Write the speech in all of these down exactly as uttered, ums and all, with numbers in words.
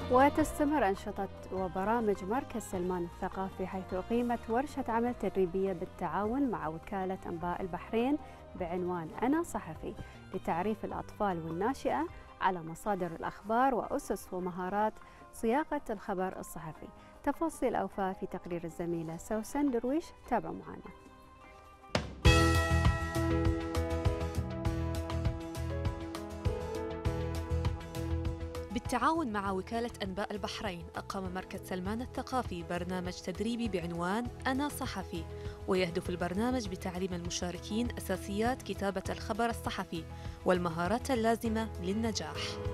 وتستمر أنشطة وبرامج مركز سلمان الثقافي، حيث أقيمت ورشة عمل تدريبية بالتعاون مع وكالة أنباء البحرين بعنوان أنا صحفي، لتعريف الأطفال والناشئة على مصادر الأخبار وأسس ومهارات صياغة الخبر الصحفي. تفاصيل أوفى في تقرير الزميلة سوسن درويش، تابعوا معنا. بالتعاون مع وكالة أنباء البحرين، أقام مركز سلمان الثقافي برنامج تدريبي بعنوان أنا صحفي، ويهدف البرنامج بتعليم المشاركين أساسيات كتابة الخبر الصحفي والمهارات اللازمة للنجاح.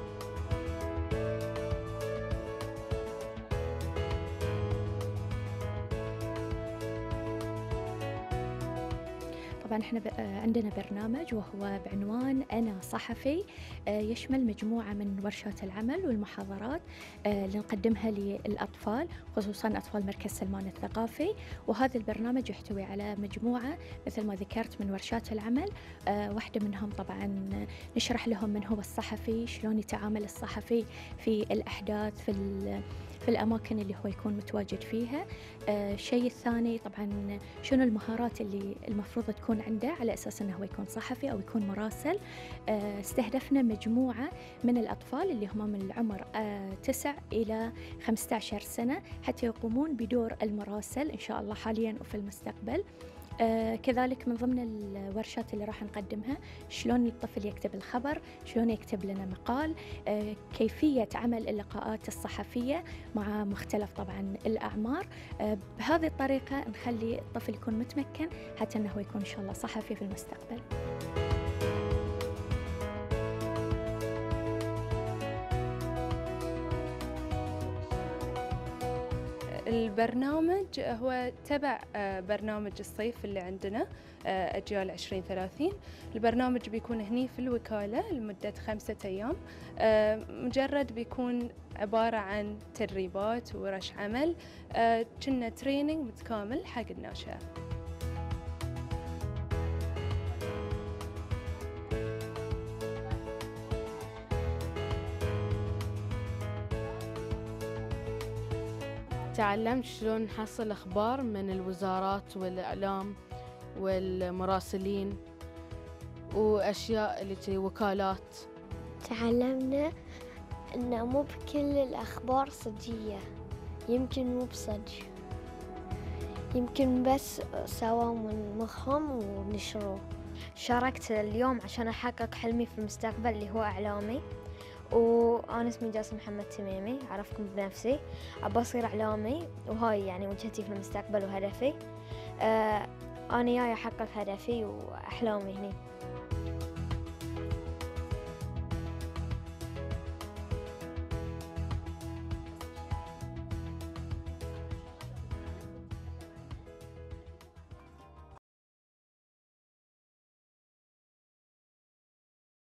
طبعا احنا عندنا برنامج وهو بعنوان أنا صحفي، يشمل مجموعة من ورشات العمل والمحاضرات اللي نقدمها للأطفال، خصوصا أطفال مركز سلمان الثقافي. وهذا البرنامج يحتوي على مجموعة مثل ما ذكرت من ورشات العمل. واحدة منهم طبعا نشرح لهم من هو الصحفي، شلون يتعامل الصحفي في الأحداث في في الأماكن اللي هو يكون متواجد فيها. الشيء آه الثاني طبعا شنو المهارات اللي المفروض تكون عنده على أساس أنه هو يكون صحفي أو يكون مراسل. آه استهدفنا مجموعة من الأطفال اللي هم من العمر آه تسع إلى خمسة عشر سنة، حتى يقومون بدور المراسل إن شاء الله حاليا وفي المستقبل. آه كذلك من ضمن الورشات اللي راح نقدمها شلون الطفل يكتب الخبر، شلون يكتب لنا مقال، آه كيفية عمل اللقاءات الصحفية مع مختلف طبعا الأعمار. آه بهذه الطريقة نخلي الطفل يكون متمكن حتى أنه يكون إن شاء الله صحفي في المستقبل. البرنامج هو تبع برنامج الصيف اللي عندنا أجيال عشرين ثلاثين. البرنامج بيكون هني في الوكالة لمدة خمسة أيام، مجرد بيكون عبارة عن تدريبات ورش عمل، كنا تريننج متكامل حق الناشئة. تعلمت شلون نحصل أخبار من الوزارات والإعلام والمراسلين وأشياء اللي تي وكالات. تعلمنا أن مو بكل الأخبار صجية، يمكن مو بصج، يمكن بس سوا من مخهم ونشروه. شاركت اليوم عشان أحقق حلمي في المستقبل اللي هو إعلامي، وأنا اسمي جاسم محمد تميمي، أعرفكم بنفسي، أبى أصير إعلامي وهاي يعني وجهتي في المستقبل وهدفي. آه أنا جاي أحقق هدفي وأحلامي هني.